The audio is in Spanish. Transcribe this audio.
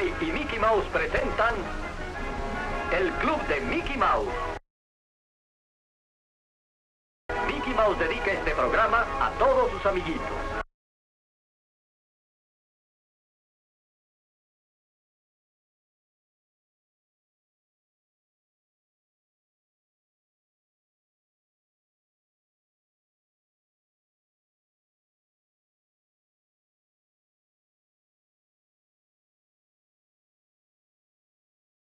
Disney y Mickey Mouse presentan el Club de Mickey Mouse. Mickey Mouse dedica este programa a todos sus amiguitos.